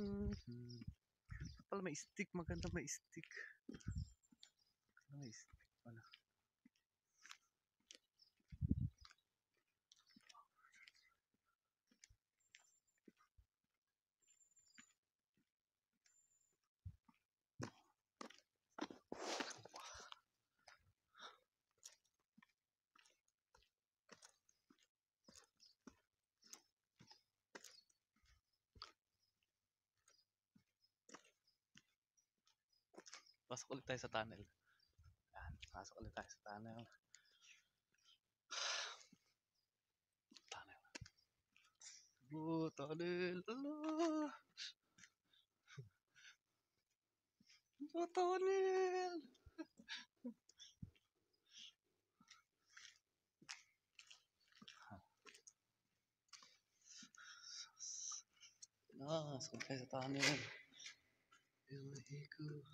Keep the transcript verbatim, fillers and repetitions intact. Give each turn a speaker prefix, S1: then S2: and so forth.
S1: Mm-hmm. Pala may stick, maganda may stick. May stick pala. Pasok ulit tayo sa tunnel. Yan, pasok ulit tayo sa tunnel. Tunnel. Oh, tunnel. Allah. Oh, tunnel. Ah, pasok tayo sa tunnel. Ilahiku.